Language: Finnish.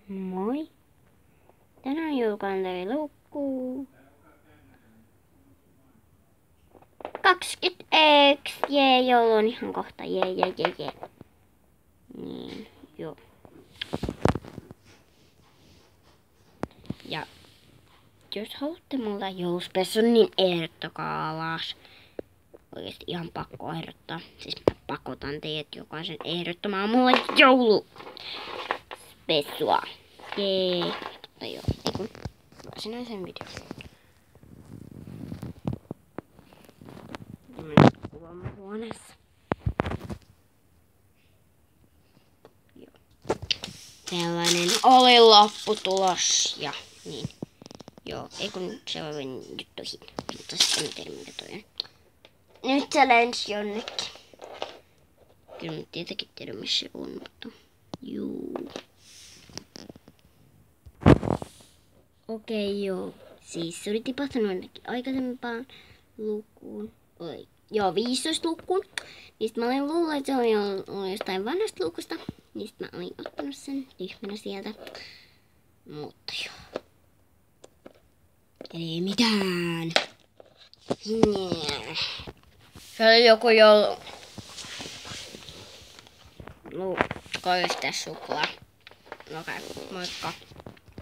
Moi. Tänään julkainen luukku 20x. Jee, joulu on ihan kohta. Jee. Niin, joo. Ja jos haluatte multa jouluspessun, niin ehdottakaa alas. Oikeesti ihan pakko ehdottaa. Siis mä pakotan teidät jokaisen ehdottamaan mulle jouluspessua. Jee. Mutta joo, eikun varsinaisen videon. Kuvahuoneessa. Joo. Tällainen oli lopputulos ja niin. Joo, eikun seuraavien juttuihin. Mutta sitten tiedä mikä toi on. Nyt se lensi jonnekin. Kyllä mä tietenkin tiedä missä se on, mutta juu. Okei, joo. Siis se oli tipahtanut ainakin aikaisempaan lukuun. Joo, 15 lukuun. Niistä mä olin luullut, että se oli ollut jostain vanhasta lukusta. Niistä mä olin ottanut sen tyhmänä sieltä. Mutta joo. Ei mitään. Se oli joku joulu. Koista suklaa. Okei, moikka.